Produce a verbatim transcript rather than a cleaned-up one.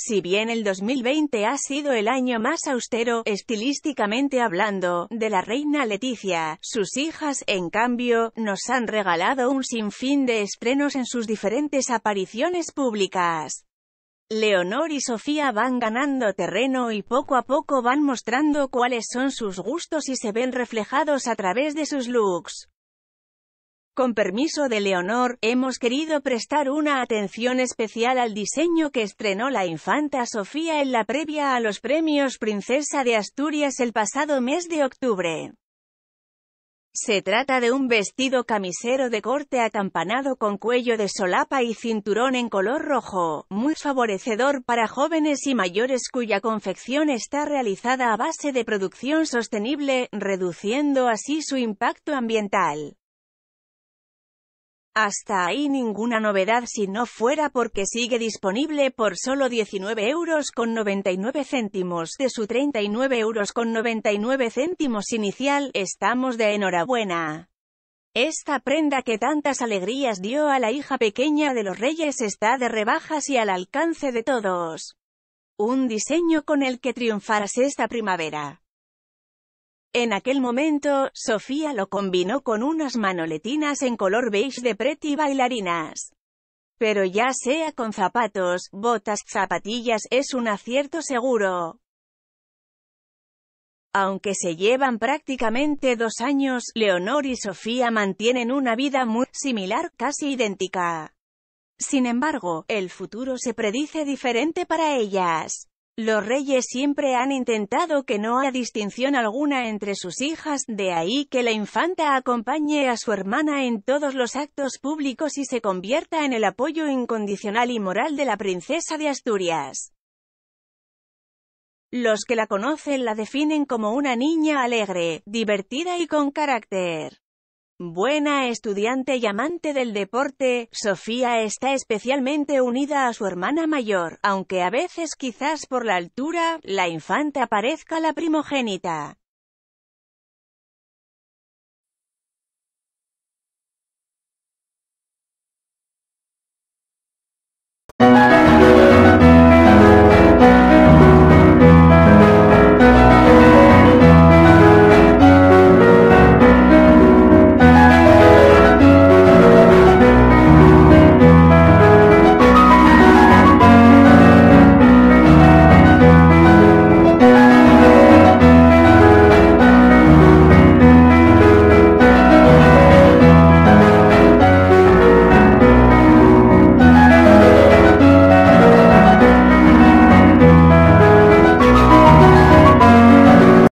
Si bien el dos mil veinte ha sido el año más austero, estilísticamente hablando, de la reina Letizia, sus hijas, en cambio, nos han regalado un sinfín de estrenos en sus diferentes apariciones públicas. Leonor y Sofía van ganando terreno y poco a poco van mostrando cuáles son sus gustos y se ven reflejados a través de sus looks. Con permiso de Leonor, hemos querido prestar una atención especial al diseño que estrenó la infanta Sofía en la previa a los premios Princesa de Asturias el pasado mes de octubre. Se trata de un vestido camisero de corte acampanado con cuello de solapa y cinturón en color rojo, muy favorecedor para jóvenes y mayores cuya confección está realizada a base de producción sostenible, reduciendo así su impacto ambiental. Hasta ahí ninguna novedad si no fuera porque sigue disponible por solo diecinueve euros con noventa y nueve céntimos de su treinta y nueve euros con noventa y nueve céntimos inicial. Estamos de enhorabuena. Esta prenda que tantas alegrías dio a la hija pequeña de los Reyes está de rebajas y al alcance de todos. Un diseño con el que triunfarás esta primavera. En aquel momento, Sofía lo combinó con unas manoletinas en color beige de Pretty bailarinas. Pero ya sea con zapatos, botas, zapatillas, es un acierto seguro. Aunque se llevan prácticamente dos años, Leonor y Sofía mantienen una vida muy similar, casi idéntica. Sin embargo, el futuro se predice diferente para ellas. Los Reyes siempre han intentado que no haya distinción alguna entre sus hijas, de ahí que la infanta acompañe a su hermana en todos los actos públicos y se convierta en el apoyo incondicional y moral de la princesa de Asturias. Los que la conocen la definen como una niña alegre, divertida y con carácter. Buena estudiante y amante del deporte, Sofía está especialmente unida a su hermana mayor, aunque a veces quizás por la altura, la infanta parezca la primogénita.